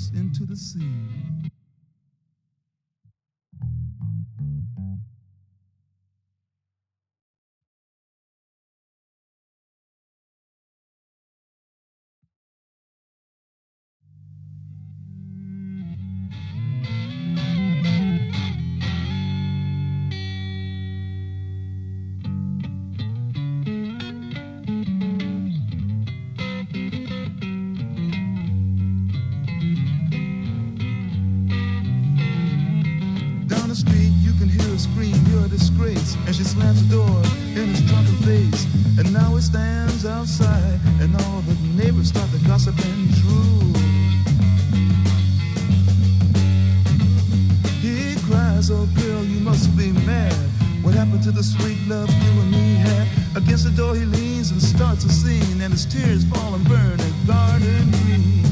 melts into the sea. The street, you can hear her scream, you're a disgrace. And she slams the door in his drunken face. And now he stands outside, and all the neighbors start to gossip and drool. He cries, oh girl, you must be mad. What happened to the sweet love you and me had? Against the door he leans and starts a scene, and his tears fall and burn a garden green.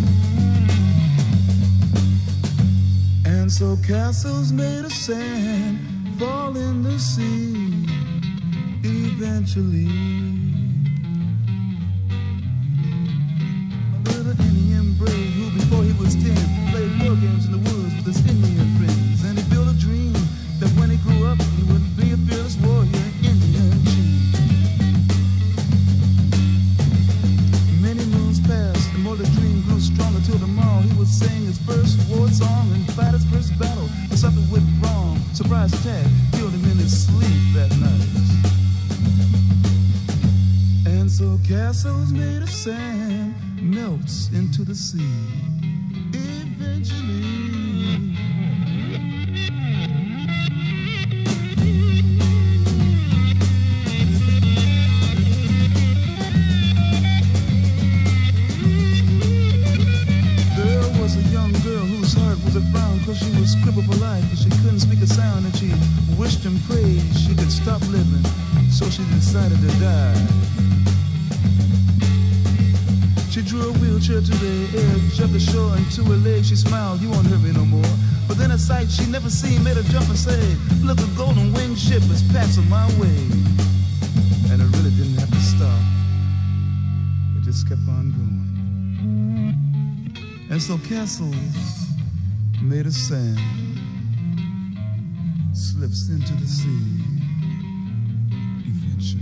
And so castles made of sand fall in the sea eventually. A little Indian brave who before he was 10 played war games in the woods with his Indian friends. And he built a dream that when he grew up he would be a fearless warrior, Indian chief. Many moons passed and more the dream grew stronger till tomorrow he would sing his first war song and fight his first battle. But something went wrong. Surprise attack killed him in his sleep that night. And so castles made of sand melts into the sea eventually. Cause she was crippled for life, but she couldn't speak a sound, and she wished and prayed she could stop living, so she decided to die. She drew a wheelchair to the edge of the shore, and to her legs she smiled, you won't hurt me no more. But then a sight she never seen made her jump and say, look, a golden winged ship is passing my way. And it really didn't have to stop, it just kept on going. And so castles made of sand slips into the sea eventually.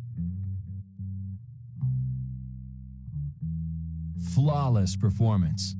Flawless performance.